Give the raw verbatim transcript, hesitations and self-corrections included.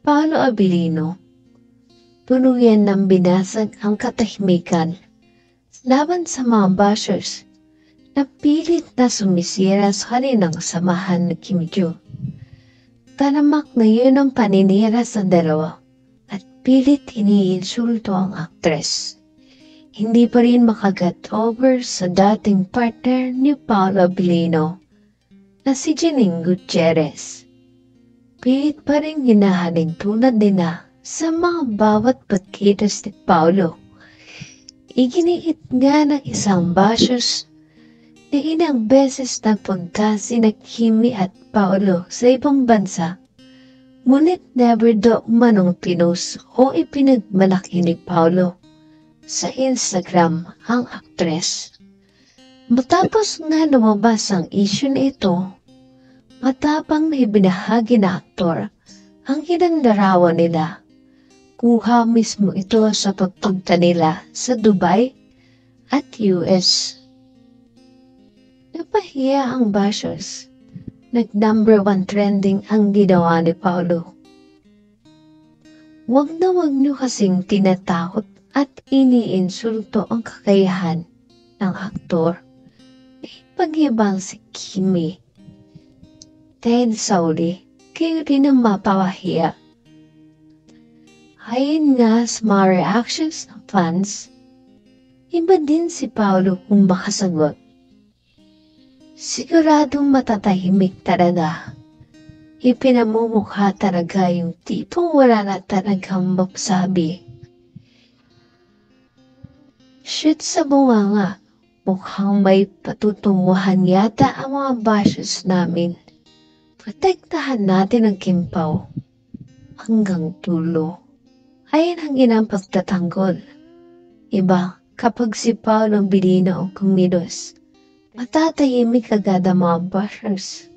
Paolo Abilino, tuluyan ng binasag ang katahimikan laban sa mga bashers na pilit na sumisira sa kanilang samahan ni Kim Joo. Talamak na yun ang paninira sa dalawa at pilit iniinsulto ang aktres. Hindi pa rin makagat over sa dating partner ni Paolo Abilino na si Janine Gutierrez. Pilit pa rin hinahaling tulad nila sa mga bawat pagkilos ni Paolo. Iginiit nga ng isang bashers na ilang beses nagpunta sina Kimi at Paolo sa ibang bansa, ngunit never daw manong pinost o ipinagmalaki ni Paolo sa Instagram ang aktres. Matapos nga lumabas ang issue na ito, matapang na ibinahagi na aktor ang inandarawan nila. Kuha mismo ito sa pagpunta nila sa Dubai at U S. Napahiya ang bashers. Nag-number one trending ang ginawa ni Paolo. Wag na wag niyo kasing tinatakot at iniinsulto ang kakayahan ng aktor. Ipag-ibang si Kimi. Dahil sa uli, kayo rin ang mapawahiya. Ayon nga sa mga reactions ng fans, iba din si Paolo kung makasagot. Siguradong matatahimik talaga. Ipinamumukha talaga yung tipong wala na talagang masabi. Shoot sa bunganga, mukhang may patutunguhan yata ang mga bashers namin. Protektahan natin ang Kim Pao hanggang dulo. Ayan ang inang pagtatanggol. Iba, kapag si Paolo Abilino ang kumilos, matatahimik agad ang mga bashers.